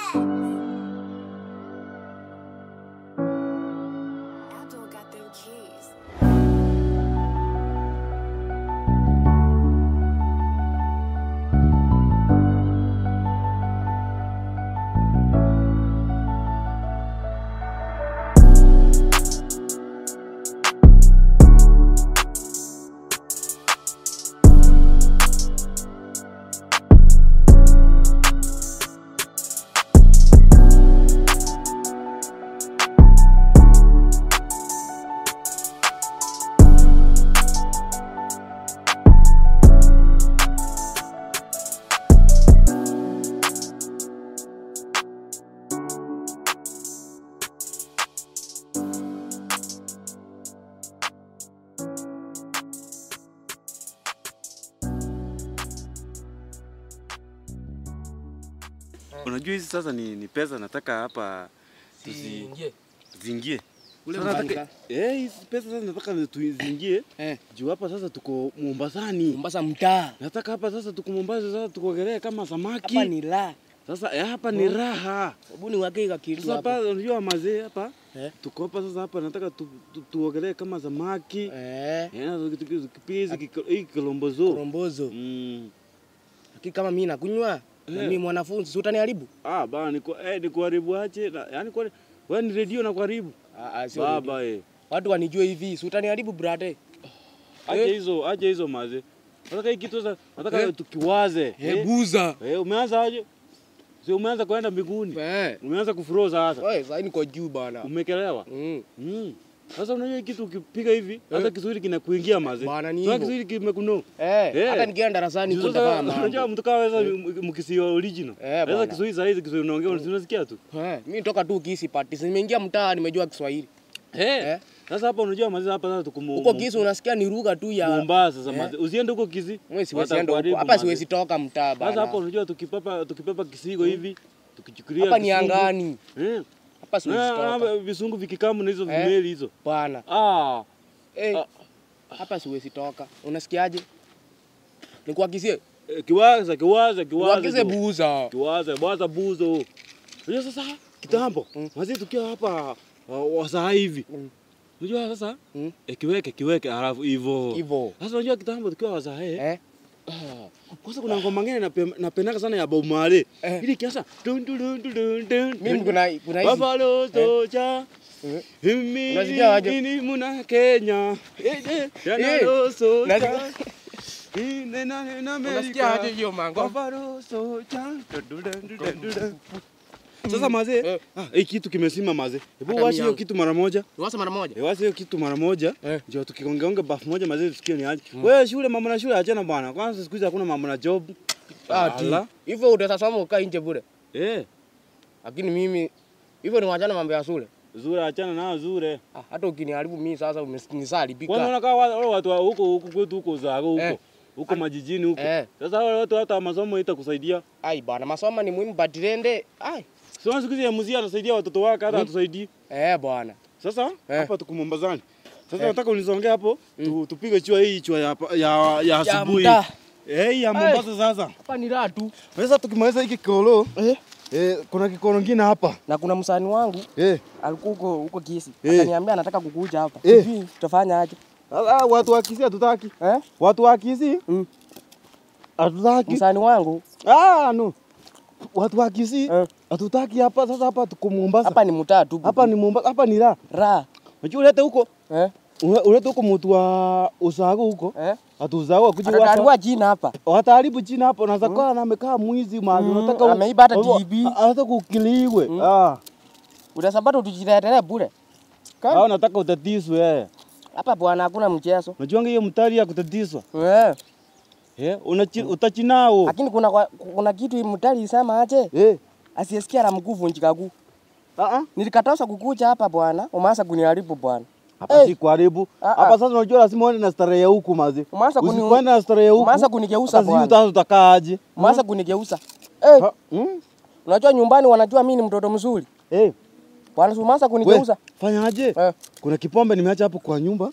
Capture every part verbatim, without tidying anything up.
Unajua hizi sasa ni, ni pesa nataka hapa tuzingie. Zingie. Ule nataka eh hizi pesa sasa nataka tuzingie. Eh. Juu hapa sasa tuko Mombasani. Mombasa mtaa. Nataka hapa sasa tuko Mombasa sasa tukogelea kama samaki. Hapa ni raha. Sasa eh, hapa ni raha. Hebu ni wake kitu hapa. Sasa hapa unajua mazee hapa. Eh. Tuko hapa sasa hapa nataka tu, tu, tuogelee kama samaki. Eh. Eh, tukipiga hii kilombozo. Kilombozo. Mm. Lakini kama mimi nakunywa na mimi mwanafunzi, si utaniharibu? Ah, bana niko eh ni kuharibu aje? Yaani kwa wewe ni radio na kuharibu. Ah, ah sio baba eh. Watu wanijue hivi, si utaniharibu brother. Aje hizo, aje hizo maze. Nataka hii kitu sasa, nataka eh, tukiwaze. Eh, buza. Eh, umeanza aje? Sio umeanza kwenda mbinguni. Eh. Umeanza kufroza sasa. Wewe sasa niko juu bana. Umekelewa? Mm. Mm. Sasa unajua hii kitu ukipiga hivi, hata eh, Kiswahili kinakuingia maze. Bana ni hivyo. Sasa Kiswahili kimekuno. Eh, eh, hata nikienda darasani huko nitafanya. Unajua mtu kaweza mkisio original. Eh, sasa Kiswahili saa hizi Kiswahili unaongea unasikia tu. Eh, mimi nitoka tu Kisi party. Nimeingia mtaa nimejua Kiswahili. Eh. Sasa hapa unajua maze hapa sasa tuko huko Kisi unasikia ni lugha tu ya Mombasa sasa maze. Usiende huko Kisi. Mimi siwezi enda huko. Hapa siwezi toka mtaa bana. Sasa hapa unajua tukipapa tukipapa kisigo hivi tukichukulia hapa ni angani. Eh. Hapa siwezi toka. Visungu vikikamu na hizo vimeli hizo. Bana. Ah. Eh. Hapa siwezi toka. Unasikiaje? Nikuagizie. Kiwaza, kiwaza, kiwaza. Nikuagize buza. Kiwaza, buza buzo. Unajua sasa kitambo. Mazi tukiwa hapa wasaa hivi. Unajua sasa? Eh, kiweke kiweke halafu hivyo. Hivyo. Sasa unajua kitambo tukiwa wasaa eh. Ah, kwanza kuna ngoma nyingine napendaka sana ya Bob Marley. Ile kiasa dun dun dun dun dun. Mimi kuna kuna hizi. Buffalo Soldier. Mimi unasikia aje? Ni muna Kenya. Eh eh. Buffalo Soldier. Ine na na America. Unasikia aje hiyo mango? Buffalo Soldier. Dun dun dun dun. Sasa mazee, ah, hii kitu kimesima mazee. Hebu wacha hiyo kitu mara moja. Wacha mara moja. Eh, wacha hiyo kitu mara moja. Ndio tukigongeonga bafu moja mazee tusikie ni aje. Wewe shule mambo na shule achana bwana. Kwanza siku hizi hakuna mambo na job. Ah, hivyo utasoma ukaa nje bure. Eh. Lakini mimi hivyo ni wachana mambo ya shule. Zure achana nao zure. Ah, hata ukiniharibu mimi sasa umenisalibika. Kwanza unakaa watu huko huko kwetu huko zago huko. Huko majijini huko. Sasa wale watu hata masomo itakusaidia. Ai bwana, masomo ni muhimu batirende. Ai. Sio siku hizi ya muziki anasaidia watoto wake hata atusaidie. Eh bwana. Sasa hapa tuko Mombasani. Sasa nataka unisongee hapo tupige chua hii chua ya ya ya asubuhi. Eh ya Mombasa sasa. Hapa ni raha tu. Sasa tukimaliza hiki kikolo eh eh kuna kikolo kingine hapa. Na kuna msanii wangu eh alikuwa huko huko Kisi. Akaniambia anataka kukuja hapa. Hivi tutafanya aje? Ah, watu wa Kisi hatutaki. Eh? Watu wa Kisi? Mm. Hatutaki. Msanii wangu? Ah, no. Watu wa Kisi hatutaki hapa sasa hapa tuko Mombasa. Hapa ni mtaa tu. Hapa ni Mombasa, hapa ni raha. Raha. Unajua ulete huko? Eh? Ulete huko mtu wa usago huko? Eh? Atuzao kuja hapa. Ataharibu jina hapa. Wataharibu jina hapa na zakwa na amekaa mwizi mahali unataka ameiba hata T V. Hata kukiliwe. Ah. Utasabata utujiletea bure. Hao nataka utatiswe wewe. Hapa bwana hakuna mchezo. Unajua hiyo mtari ya kutatiswa? Eh. Eh, utachinao. Lakini kuna kuna kitu mtari isema aje? Eh. Asiyesikia la mguu vunjika guu. Ah ah. Nilikatosha kukuja hapa bwana, umeanza kuniharibu bwana. Hapa si kuharibu. Hapa sasa unajua lazima uende na starehe huku mazi. Umeanza kuni usikwenda na starehe huku. Umeanza kunigeuza bwana. Sasa utakaa aje? Umeanza kunigeuza. Eh. Unajua nyumbani wanajua mimi ni mtoto mzuri. Eh. Bwana umeanza kunigeuza. Fanya aje? Kuna kipombe nimeacha hapo kwa nyumba.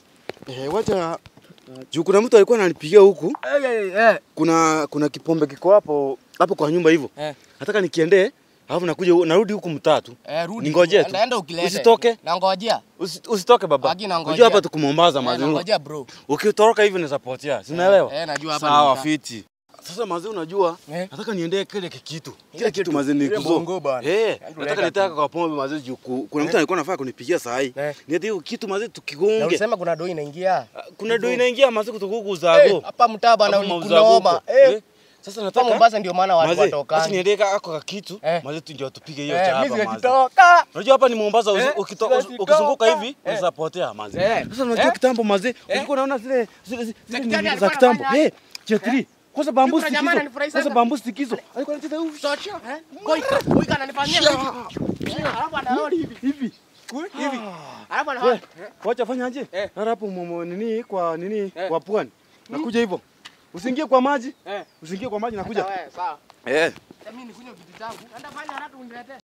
Eh, wacha juu kuna mtu alikuwa ananipigia huku. Eh eh eh. Kuna kuna kipombe kiko hapo hapo kwa nyumba hivyo. Eh. Nataka nikiendee Alafu nakuja narudi huku mtatu. Eh, rudi. Ningoje tu. Naenda ukilete. Usitoke. Nangojea. Usi, usitoke baba. Unajua hapa tuko Mombasa mazee. Nangojea bro. Ukitoroka hivi unazapotea. Si unaelewa? Eh, najua hapa. Sawa fiti. Sasa mazee unajua eh? Nataka niendee kile kitu. Kile kitu mazee ni kuzo. Eh, nataka nitaka kwa pombe mazee juu kuna mtu alikuwa anafaa kunipigia saa hii. Niende hiyo kitu mazee tukigonge. Na unasema kuna doi inaingia. Kuna doi inaingia mazee kutoka huko Uzago. Hapa mtaa bana kunaoma. Eh. Sasa nataka Mombasa ndio maana watu watoka. Basi niendee ako ka kitu, mazee tu ndio tupige hiyo chapa mazee. Mimi nikitoka. Unajua hapa ni Mombasa ukizunguka hivi unazapotea mazee. Sasa unajua kitambo mazee, ulikuwa unaona zile zile za kitambo. Eh, chetri. Kwanza bambu sikizo. Kwanza bambu sikizo. Alikuwa anacheza hivi. Socho, eh? Goika, goika ananifanyia hivi. Alafu anarudi hivi. Hivi. Hivi. Alafu anarudi. Wacha fanya aje? Hapo mumo nini kwa nini kwa pwani. Nakuja hivyo. Usiingie kwa maji. Usiingie kwa maji nakuja. Sawa. Eh. Mimi nikunywe kitu changu. Enda fanya haraka uniletee.